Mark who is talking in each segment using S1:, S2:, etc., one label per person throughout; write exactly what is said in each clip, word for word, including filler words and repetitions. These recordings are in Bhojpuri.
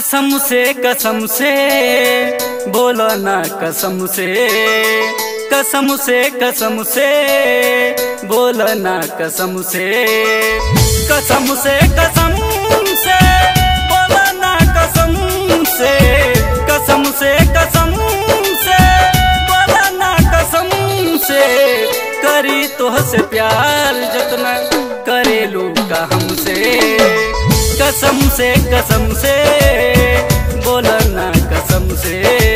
S1: कसम से कसम से बोलो ना कसम से, कसम से कसम से बोलो ना कसम से, कसम से कसम से बोलो ना कसम से, कसम से कसम से बोलो ना कसम से। करी तोहसे प्यार जतना करेलू का हमसे, कसम से कसम से बोलो ना कसम से।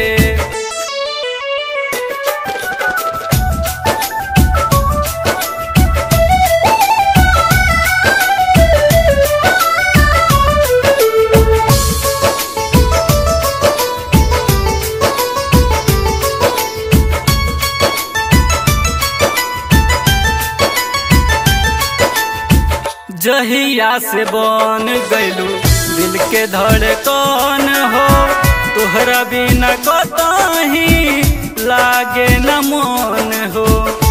S1: जहिया से बन गइलू दिल के धड़कन हो, तोहरा बिना कतही लागे न मन हो।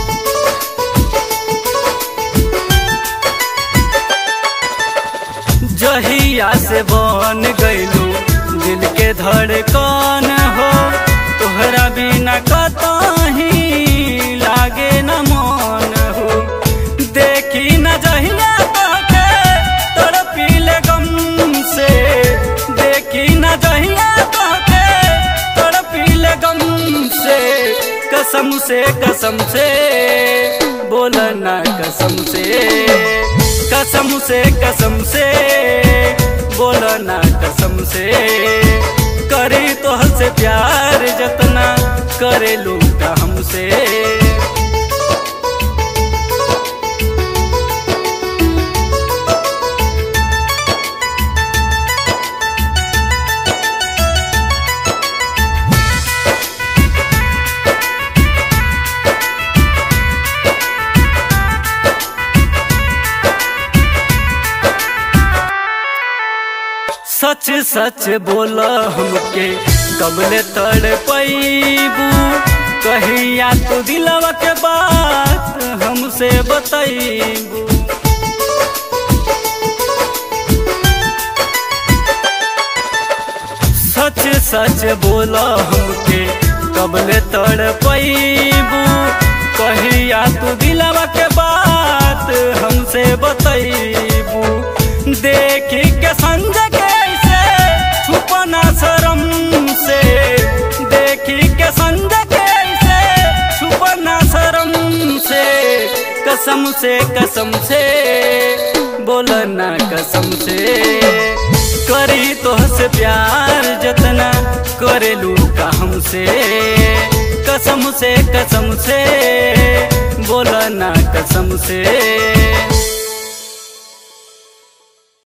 S1: जहिया से बन गइलू दिल के धड़कन हो, तोहरा बिना कतही लागे न मन हो। देखी न जहिया कसम से कसम से बोलो ना कसम से, कसम से कसम से बोलो ना कसम से। करी तोहसे प्यार जतना करेलू का हमसे। सच सच बोला हमके कबले तड़ पैबू, कहिया तो दिलवा के बात हमसे बताइबू। सच सच बोला हमके कबले तड़ पैबू, कहिया तो दिलवा के बात हमसे बताइबू। देखी के संजय के छुपना शर्म से, देखी के संजय के छुपना शर्म से। कसम से कसम से बोलो ना कसम से, करी तोहसे प्यार जतना करेलू का हमसे। कसम से कसम से बोलो ना कसम से।